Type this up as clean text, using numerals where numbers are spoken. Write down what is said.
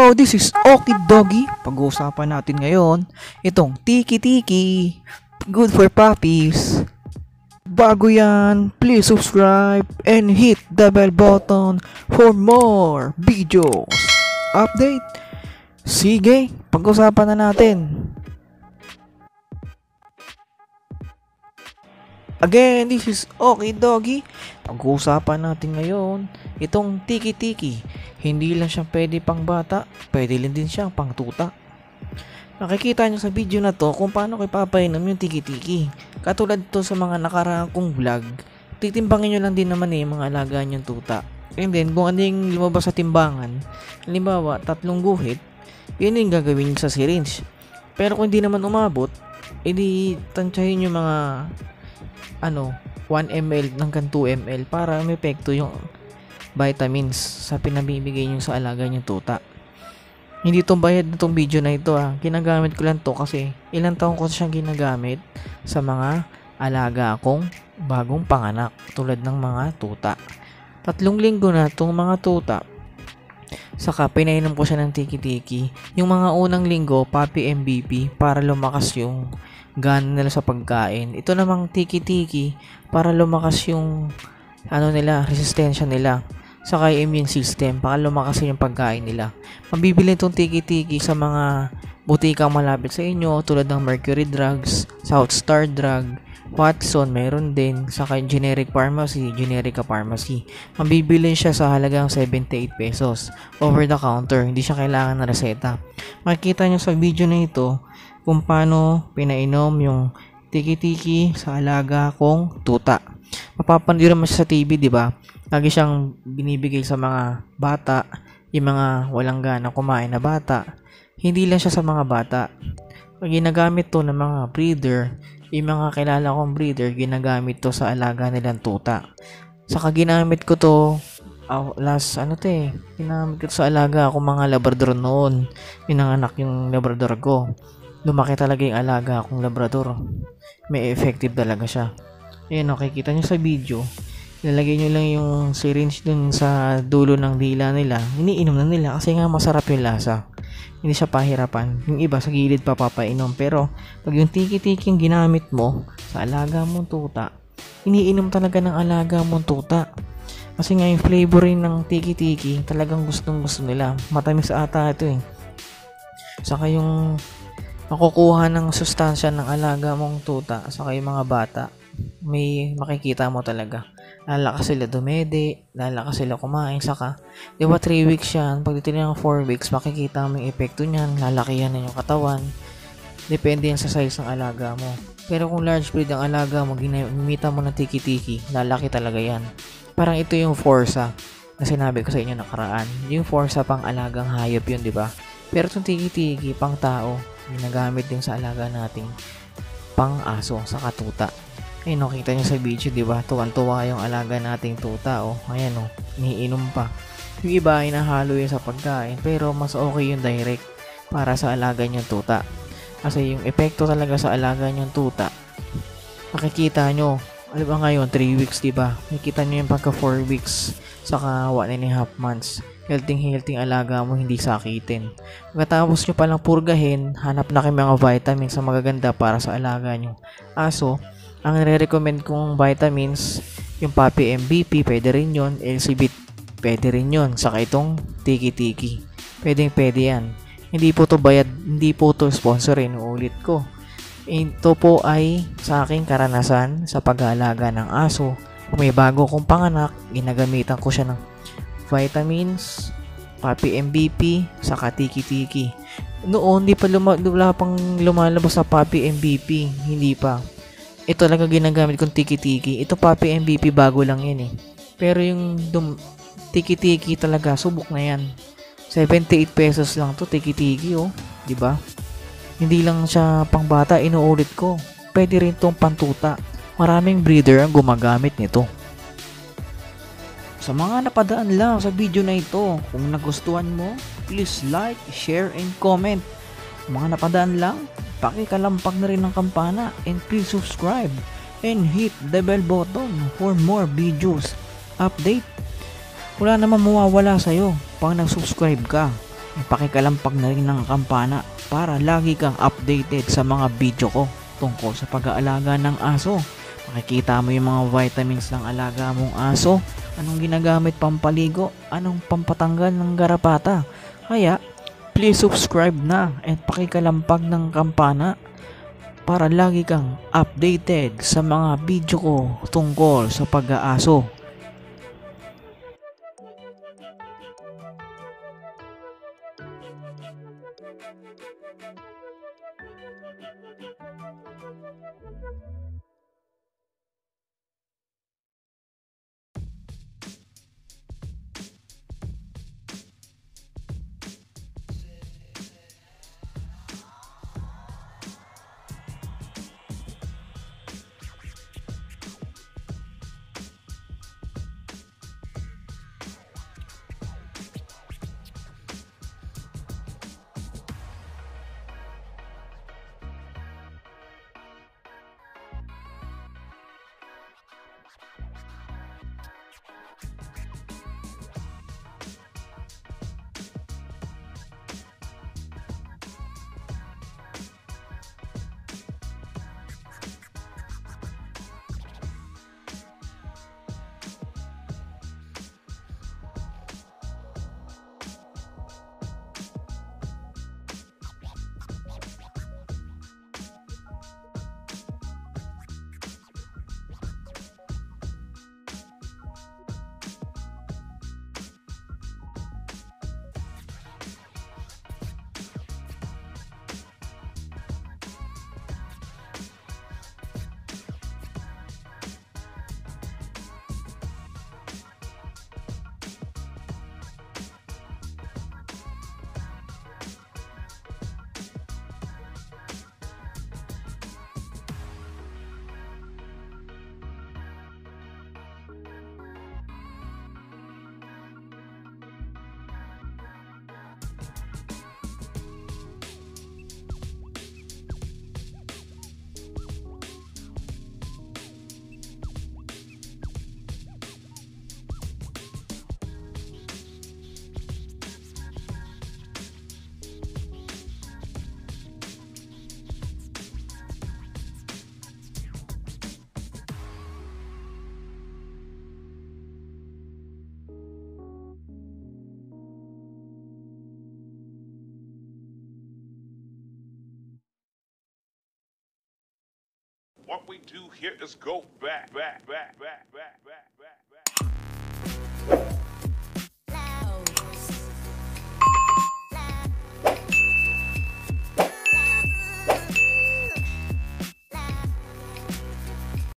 Hello, this is Okie Doggy. Pag-uusapan natin ngayon itong tiki-tiki. Good for puppies. Bago yan, please subscribe and hit the bell button for more videos. Update. Sige, pag-usapan na natin. Again, this is Okie Doggy. Pag-uusapan natin ngayon itong tiki-tiki. Hindi lang siyang pwede pang bata, pwede din siyang pang tuta. Nakikita nyo sa video na to kung paano kayo papainom yung tiki-tiki. Katulad to sa mga nakaraang kong vlog, titimbangin nyo lang din naman mga alaga nyong tuta. And then, kung ano yung lumabas sa timbangan, halimbawa, 3 guhit, yun yung gagawin nyo sa syringe. Pero kung hindi naman umabot, edi tansyahin yung mga 1 ml hanggang 2 ml para may epekto yung vitamins sa pinabibigay nyo sa alaga nyo tuta. Hindi itong bayad na itong video na ito Ginagamit ko lang to kasi ilang taon ko siyang ginagamit sa mga alaga akong bagong panganak tulad ng mga tuta. 3 linggo na itong mga tuta. Saka pinainom ko siya ng tiki-tiki. Yung mga unang linggo, puppy MVP para lumakas yung gana nila sa pagkain. Ito namang tiki-tiki para lumakas yung resistensya nila. Saka yung immune system para lumakas yung pagkain nila. Mabibili itong tiki-tiki sa mga butikang malapit sa inyo tulad ng Mercury Drugs, South Star Drug, Watson, meron din. Saka yung generic pharmacy, Generica Pharmacy. Mabibili siya sa halagang 78 pesos. Over the counter, hindi siya kailangan ng reseta. Makikita nyo sa video na ito kung paano pinainom yung tiki-tiki sa alaga kong tuta. Mapapanood naman siya sa TV, di ba? Lagi siyang binibigay sa mga bata, yung mga walang gana kumain na bata. Hindi lang siya sa mga bata. Ginagamit to ng mga breeder, yung mga kilala kong breeder, ginagamit to sa alaga nilang tuta. Saka ginamit ko to ginamit ko to sa alaga ako mga labrador noon. Pinanganak yung labrador ko. Lumaki talaga yung alaga akong labrador. May effective talaga siya. Ayan, nakikita nyo sa video. Ilalagay nyo lang yung syringe dun sa dulo ng dila nila. Iniinom na nila kasi nga masarap yung lasa. Hindi siya pahirapan. Yung iba sa gilid pa papainom. Pero pag yung tiki-tiki yung ginamit mo sa alaga mong tuta, iniinom talaga ng alaga mong tuta. Kasi nga yung flavoring ng tiki-tiki talagang gustong gusto nila. Matamis ata ito Saka yung makukuha ng sustansya ng alaga mong tuta saka yung mga bata, may makikita mo talaga. Lalakas sila dumede, lalakas sila kumain, saka di ba 3 weeks yan, pag dito ng 4 weeks makikita mo yung epekto niyan, lalakihan na yung katawan. Depende yan sa size ng alaga mo. Pero kung large breed ang alaga mo, ginamita mo ng tiki-tiki, lalaki talaga yan. Parang ito yung Forza na sinabi ko sa inyo nakaraan. Yung Forza pang alagang hayop yun, di ba? Pero itong tiki-tiki pang tao, ginagamit din sa alaga nating pang aso sa katuta. Ayun, nakita nyo sa video, di ba? Tuwan-tuwa yung alaga nating tuta, Ayan, iniinom pa. Yung iba, inahalo yun sa pagkain, pero mas okay yung direct para sa alaga nyong tuta. Kasi yung epekto talaga sa alaga nyong tuta, makikita nyo, alam ba ngayon, 3 weeks, di ba? Makikita nyo yung pagka 4 weeks, saka 1.5 months. Healthy alaga mo, hindi sakitin. Pagkatapos nyo palang purgahin, hanap na kayo mga vitamins na magaganda para sa alaga nyo. Aso, ang nire-recommend kong vitamins, yung Puppy MVP, pwede rin yun. LCB, pwede rin yun. Saka itong tiki-tiki, pwede yan. Hindi po to bayad, hindi po to sponsorin. Ulit ko, ito po ay sa aking karanasan sa pag-aalaga ng aso. Kung may bago kong panganak, ginagamitan ko siya ng vitamins, Puppy MVP, saka tiki-tiki. Noon, di pa wala pang lumalabas sa Puppy MVP. Hindi pa. Ito talaga ginagamit kong tiki-tiki. Ito Puppy MVP, bago lang yan Pero yung tiki-tiki talaga, subok na yan. 78 pesos lang to tiki-tiki, di ba? Hindi lang siya pang bata, inuulit ko. Pwede rin tong pantuta. Maraming breeder ang gumagamit nito. Sa mga napadaan lang sa video na ito, kung nagustuhan mo, please like, share, and comment. Mga napadaan lang, pakikalampag na rin ng kampana and please subscribe and hit the bell button for more videos. Update. Wala naman mawawala sa'yo pag nag-subscribe ka. Pakikalampag na rin ng kampana para lagi kang updated sa mga video ko tungkol sa pag-aalaga ng aso. Makikita mo yung mga vitamins ng alaga mong aso, anong ginagamit pampaligo, anong pampatanggal ng garapata. Kaya, please subscribe na at pakikalampag ng kampana para lagi kang updated sa mga video ko tungkol sa pag-aaso. What we do here is go back, back, back, back, back, back.